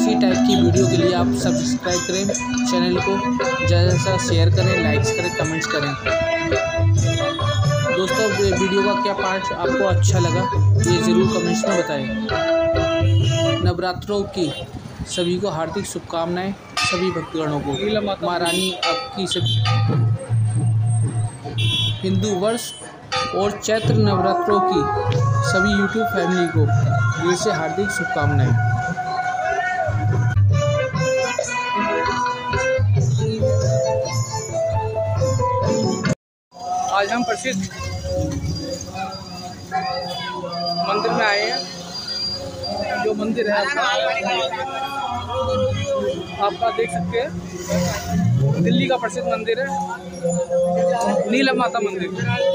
इसी टाइप की वीडियो के लिए आप सब्सक्राइब करें चैनल को, ज़्यादा से ज़्यादा शेयर करें, लाइक्स करें, कमेंट्स करें। दोस्तों वीडियो का क्या पार्ट आपको अच्छा लगा ये ज़रूर कमेंट्स में बताएं। नवरात्रों की सभी को हार्दिक शुभकामनाएं, सभी भक्तगणों को। माँ रानी आपकी सभी हिंदू वर्ष और चैत्र नवरात्रों की सभी यूट्यूब फैमिली को दिल से हार्दिक शुभकामनाएं। आज हम प्रसिद्ध मंदिर में आए हैं। जो मंदिर है आपका देख सकते हैं, दिल्ली का प्रसिद्ध मंदिर है नीलम माता मंदिर।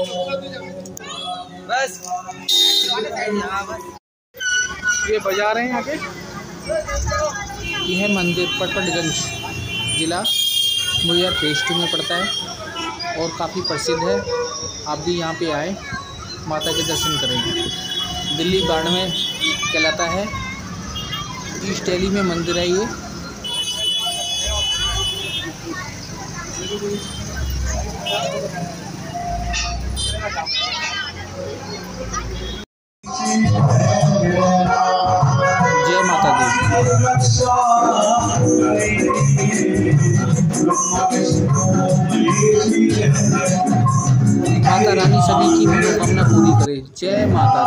बस ये बाजार है यहाँ के। यह मंदिर पटपटगंज जिला मुरैर फेज 2 में पड़ता है और काफ़ी प्रसिद्ध है। आप भी यहाँ पे आए, माता के दर्शन करें। दिल्ली गार्ड में कहलाता है, ईस्ट दिल्ली में मंदिर है ये। जय माता दी। माता रानी सभी की मनोकामना पूरी करे। जय माता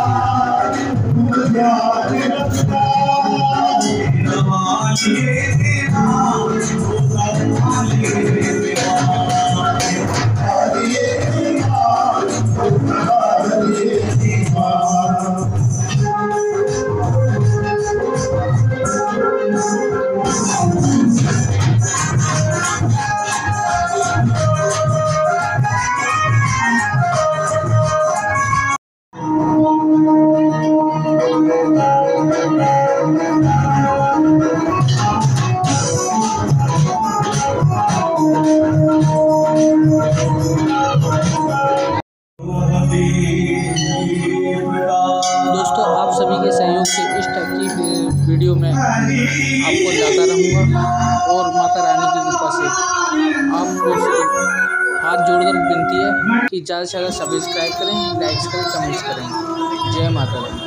दोस्तों आप सभी के सहयोग से इस टाइप की वीडियो में आपको लाता रहूँगा और माता रानी की कृपा से आपको हाथ जोड़कर विनती है कि ज़्यादा से ज़्यादा सब्सक्राइब करें, लाइक्स करें, कमेंट्स करें। जय माता रानी।